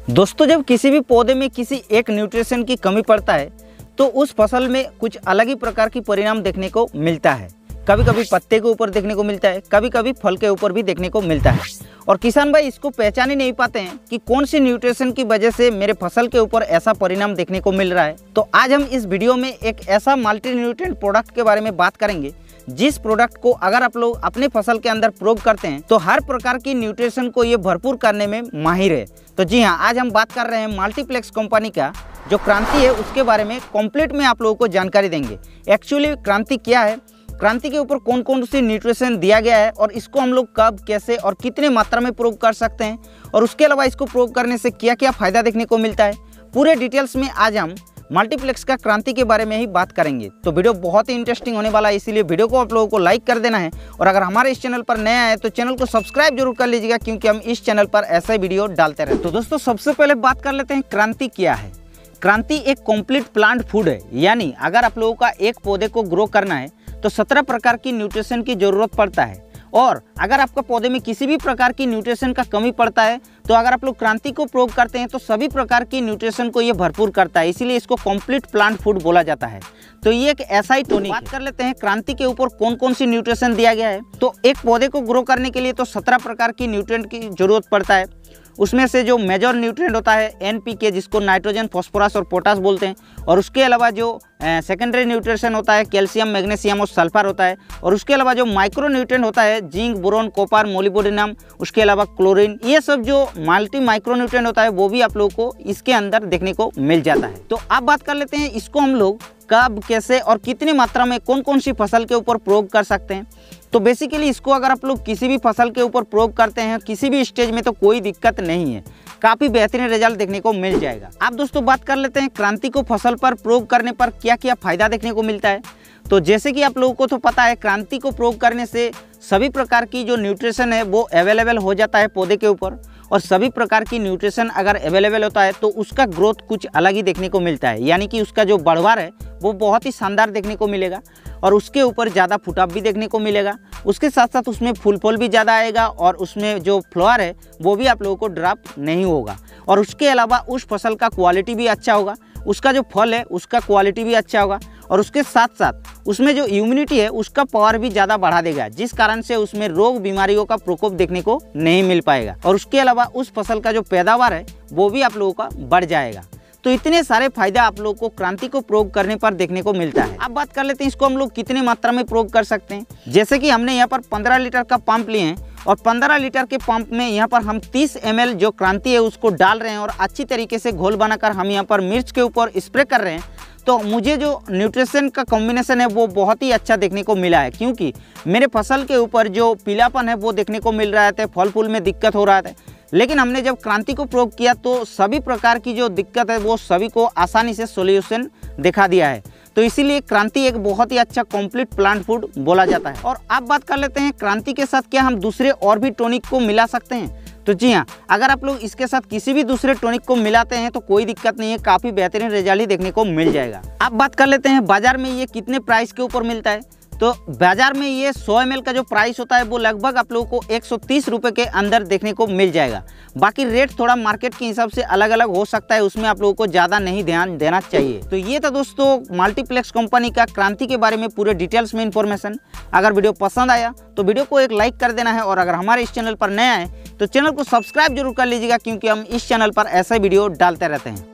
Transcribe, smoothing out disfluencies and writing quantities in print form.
दोस्तों, जब किसी भी पौधे में किसी एक न्यूट्रिशन की कमी पड़ता है तो उस फसल में कुछ अलग ही प्रकार की परिणाम देखने को मिलता है। कभी कभी पत्ते के ऊपर देखने को मिलता है, कभी कभी फल के ऊपर भी देखने को मिलता है और किसान भाई इसको पहचान ही नहीं पाते हैं कि कौन सी न्यूट्रिशन की वजह से मेरे फसल के ऊपर ऐसा परिणाम देखने को मिल रहा है। तो आज हम इस वीडियो में एक ऐसा मल्टी न्यूट्रिएंट प्रोडक्ट के बारे में बात करेंगे जिस प्रोडक्ट को अगर आप लोग अपने फसल के अंदर प्रयोग करते हैं तो हर प्रकार की न्यूट्रिशन को ये भरपूर करने में माहिर है। तो जी हाँ, आज हम बात कर रहे हैं मल्टीप्लेक्स कंपनी का जो क्रांति है उसके बारे में कंप्लीट में आप लोगों को जानकारी देंगे। एक्चुअली क्रांति क्या है, क्रांति के ऊपर कौन कौन सी न्यूट्रिशन दिया गया है और इसको हम लोग कब, कैसे और कितने मात्रा में प्रयोग कर सकते हैं और उसके अलावा इसको प्रयोग करने से क्या क्या फायदा देखने को मिलता है, पूरे डिटेल्स में आज हम मल्टीप्लेक्स का क्रांति के बारे में ही बात करेंगे। तो वीडियो बहुत ही इंटरेस्टिंग होने वाला है, इसीलिए वीडियो को आप लोगों को लाइक कर देना है और अगर हमारे इस चैनल पर नया है तो चैनल को सब्सक्राइब जरूर कर लीजिएगा क्योंकि हम इस चैनल पर ऐसे वीडियो डालते रहते हैं। तो दोस्तों, सबसे पहले बात कर लेते हैं क्रांति क्या है। क्रांति एक कंप्लीट प्लांट फूड है, यानी अगर आप लोगों का एक पौधे को ग्रो करना है तो 17 प्रकार की न्यूट्रिशन की जरूरत पड़ता है और अगर आपका पौधे में किसी भी प्रकार की न्यूट्रिशन का कमी पड़ता है तो अगर आप लोग क्रांति को प्रयोग करते हैं तो सभी प्रकार की न्यूट्रिशन को ये भरपूर करता है, इसीलिए इसको कंप्लीट प्लांट फूड बोला जाता है। तो ये एक ऐसा ही टॉनिक है। बात कर लेते हैं क्रांति के ऊपर कौन कौन सी न्यूट्रिशन दिया गया है। तो एक पौधे को ग्रो करने के लिए तो 17 प्रकार की न्यूट्रिएंट की जरूरत पड़ता है। उसमें से जो मेजर न्यूट्रिएंट होता है NPK, जिसको नाइट्रोजन, फॉस्फोरस और पोटास बोलते हैं, और उसके अलावा जो सेकेंडरी न्यूट्रिशन होता है कैल्शियम, मैग्नीशियम और सल्फर होता है, और उसके अलावा जो माइक्रो न्यूट्रिएंट होता है जिंक, बोरोन, कॉपर, मोलिब्डेनम, उसके अलावा क्लोरीन, ये सब जो मल्टी माइक्रो न्यूट्रिएंट होता है वो भी आप लोगों को इसके अंदर देखने को मिल जाता है। तो अब बात कर लेते हैं इसको हम लोग कब, कैसे और कितनी मात्रा में कौन कौन सी फसल के ऊपर प्रयोग कर सकते हैं। तो बेसिकली इसको अगर आप लोग किसी भी फसल के ऊपर प्रयोग करते हैं किसी भी स्टेज में तो कोई दिक्कत नहीं है, काफ़ी बेहतरीन रिजल्ट देखने को मिल जाएगा। अब दोस्तों बात कर लेते हैं क्रांति को फसल पर प्रयोग करने पर क्या क्या फायदा देखने को मिलता है। तो जैसे कि आप लोगों को तो पता है क्रांति को प्रयोग करने से सभी प्रकार की जो न्यूट्रिशन है वो अवेलेबल हो जाता है पौधे के ऊपर और सभी प्रकार की न्यूट्रिशन अगर अवेलेबल होता है तो उसका ग्रोथ कुछ अलग ही देखने को मिलता है, यानी कि उसका जो बढ़वार है वो बहुत ही शानदार देखने को मिलेगा और उसके ऊपर ज़्यादा फुटाव भी देखने को मिलेगा। उसके साथ साथ उसमें फूल भी ज़्यादा आएगा और उसमें जो फ्लावर है वो भी आप लोगों को ड्रॉप नहीं होगा और उसके अलावा उस फसल का क्वालिटी भी अच्छा होगा, उसका जो फल है उसका क्वालिटी भी अच्छा होगा और उसके साथ साथ उसमें जो इम्यूनिटी है उसका पावर भी ज़्यादा बढ़ा देगा, जिस कारण से उसमें रोग बीमारियों का प्रकोप देखने को नहीं मिल पाएगा और उसके अलावा उस फसल का जो पैदावार है वो भी आप लोगों का बढ़ जाएगा। तो इतने सारे फायदा आप लोगों को क्रांति को प्रयोग करने पर देखने को मिलता है। अब बात कर लेते हैं इसको हम लोग कितने मात्रा में प्रयोग कर सकते हैं। जैसे कि हमने यहाँ पर 15 लीटर का पंप लिए हैं और 15 लीटर के पंप में यहाँ पर हम 30 ml जो क्रांति है उसको डाल रहे हैं और अच्छी तरीके से घोल बनाकर हम यहाँ पर मिर्च के ऊपर स्प्रे कर रहे हैं। तो मुझे जो न्यूट्रिशन का कॉम्बिनेशन है वो बहुत ही अच्छा देखने को मिला है, क्योंकि मेरे फसल के ऊपर जो पीलापन है वो देखने को मिल रहा था, फल फूल में दिक्कत हो रहा था, लेकिन हमने जब क्रांति को प्रयोग किया तो सभी प्रकार की जो दिक्कत है वो सभी को आसानी से सॉल्यूशन दिखा दिया है। तो इसीलिए क्रांति एक बहुत ही अच्छा कंप्लीट प्लांट फूड बोला जाता है। और अब बात कर लेते हैं क्रांति के साथ क्या हम दूसरे और भी टॉनिक को मिला सकते हैं। तो जी हाँ, अगर आप लोग इसके साथ किसी भी दूसरे टॉनिक को मिलाते हैं तो कोई दिक्कत नहीं है, काफ़ी बेहतरीन रिजल्ट ही देखने को मिल जाएगा। अब बात कर लेते हैं बाजार में ये कितने प्राइस के ऊपर मिलता है। तो बाजार में ये 100 ml का जो प्राइस होता है वो लगभग आप लोगों को 130 रुपये के अंदर देखने को मिल जाएगा। बाकी रेट थोड़ा मार्केट के हिसाब से अलग अलग हो सकता है, उसमें आप लोगों को ज़्यादा नहीं ध्यान देना चाहिए। तो ये था दोस्तों मल्टीप्लेक्स कंपनी का क्रांति के बारे में पूरे डिटेल्स में इन्फॉर्मेशन। अगर वीडियो पसंद आया तो वीडियो को एक लाइक कर देना है और अगर हमारे इस चैनल पर नया है तो चैनल को सब्सक्राइब जरूर कर लीजिएगा क्योंकि हम इस चैनल पर ऐसे वीडियो डालते रहते हैं।